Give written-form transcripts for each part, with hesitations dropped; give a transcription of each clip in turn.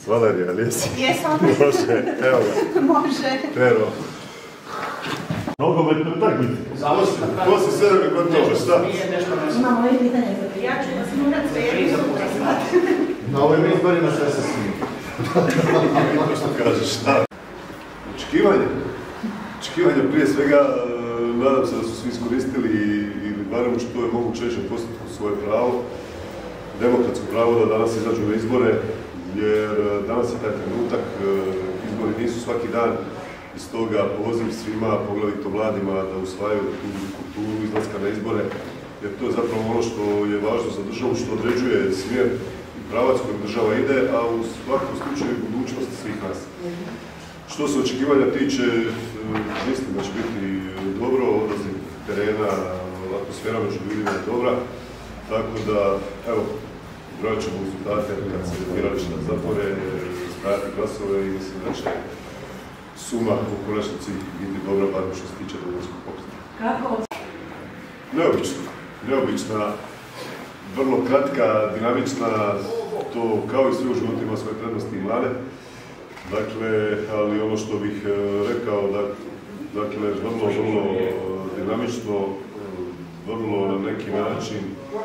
Valerija, ali jesi? Jesam. Može, evo ga. Može. Pero. Nogometno takmice. Poslije sedam je gotovo, šta? Imamo ove pitanje za te. Ja ću vas morat sve jednu sutra zvati. Na ovim izborima sve se smije. To što kažeš, šta? Očekivanje. Očekivanje prije svega, nadam se da su svi iskoristili ili barem što je moguće većem postupku svoje pravo, demokratsko pravo da danas izađu na izbore, jer danas je taj trenutak, izbori nisu svaki dan, i stoga poziv svima, poglavito mladima, da usvajaju tu kulturu izlaska na izbore, jer to je zapravo ono što je važno za državu, što određuje smjer i pravac kojim država ide, a u svakom slučaju budućnost svih nas. Što se očekivanja tiče, mislim da će biti dobro, odaziv terena, atmosfera među ljudima je dobra, tako da, evo, brojat ćemo rezultate kad se biračne zatvore, spraviti glasove i mislim da će suma u konačnici biti dobra, bar što se tiče Domovinskog pokreta. Kako? Neobična, vrlo kratka, dinamična, to kao i sve u životu ima svoje prednosti i mane. Dakle, ali ono što bih rekao, dakle, vrlo dinamično, vrlo na neki način,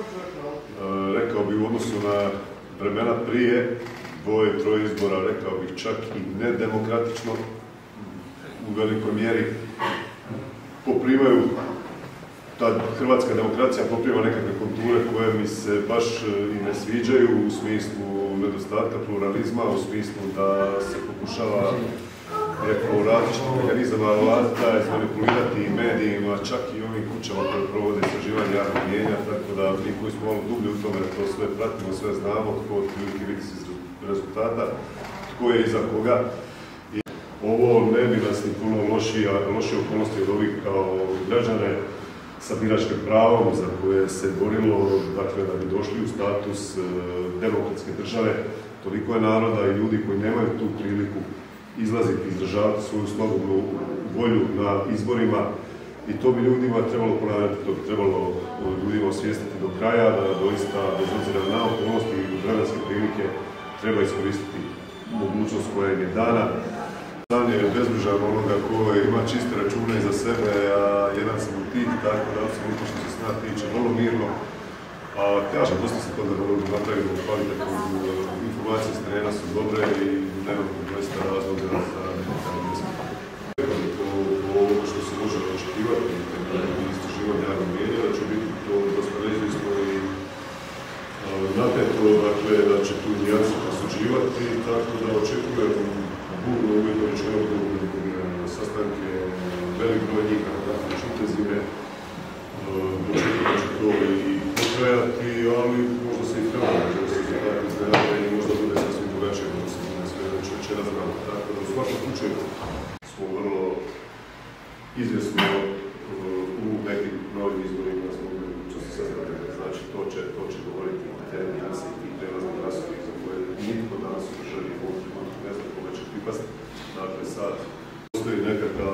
rekao bih u odnosu na vremena prije, dvoje, troje izbora, rekao bih čak i nedemokratično, u velikoj mjeri poprimaju, ta hrvatska demokracija poprima nekakve konture koje mi se baš i ne sviđaju u smislu nedostatka pluralizma, u smislu da se pokušava preko različitih mehanizama alata izmanipulirati i medijima, čak i ovim kućama koje provode istraživanje javnog mnijenja, tako da mi koji smo malo dublje u tome, to sve pratimo, sve znamo, tko otprilike vidi se iz rezultata, tko je iza koga. I ovo ne bi nas ni puno lošije okolnosti od ovih kao građane sa biračkim pravom za koje se borilo, dakle, da bi došli u status demokratske države. Toliko je naroda i ljudi koji nemaju tu priliku izlaziti, izražavati svoju slobodnu volju na izborima i to bi ljudima trebalo ponavljati, to bi trebalo ljudima osvijestiti do kraja, da doista, bez obzira na okolnosti i vremenske prilike, treba iskoristiti mogućnost koja im je dana. Dan je bezbrižan onoga koji ima čiste račune iza sebe, a jedan sam u tih, tako da apsolutno što se sna tiče, vrlo mirno. A kažem, dosta se toga napravimo kvalitetnu, informacije s terena su dobre i nemamo doista razloga za nekakav mjesto. Ovo što se može očekivati i istraživanje javnog mnijenja, da će biti to dosta neizvisno i napeto, dakle, da će tu nijansu prosuđivati, tako da očekujem uvjetno rečeno sastanke, velik broj njih, dakle, intenzivne, očekujem da će to i potrajati, ali možda se i treba, možda se tako iznenade i možda bude sasvim drugačije, možda se bude sve već večeras znamo. Tako da u svakom slučaju smo vrlo izvjesno u nekim novim izborima smo mogućnosti sastavljati. Znači, to će govoriti te nijanse i ti prelazni glasovi za koje nitko danas u državi u ovom trenutku ne zna koga će pripasti. Dakle, sad postoji nekakav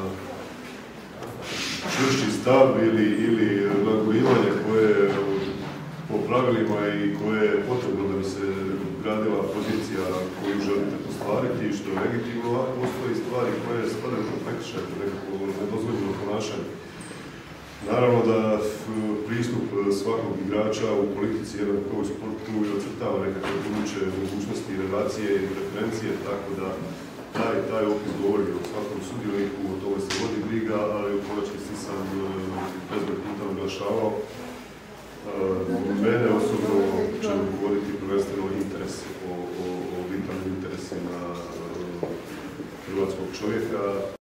čvršći stav ili nagojivanje koje po pravilima i koje je potrebno da bi se gradila pozicija koju želite postvariti, što je legitimno, a postoji stvari koje spadaju kao prekršaj, nekako nedozvoljeno ponašanje. Naravno da pristup svakog igrača u politici jedan kao u sportu i ocrtava nekakve buduće mogućnosti, relacije i referencije, tako da taj opis govori o svakom sudjelniku, o tome se vodi briga, ali u konačnici sam bezbroj puta naglašavao. Mene osobno će voditi prvenstveno interes o vitalnim interesima hrvatskog čovjeka.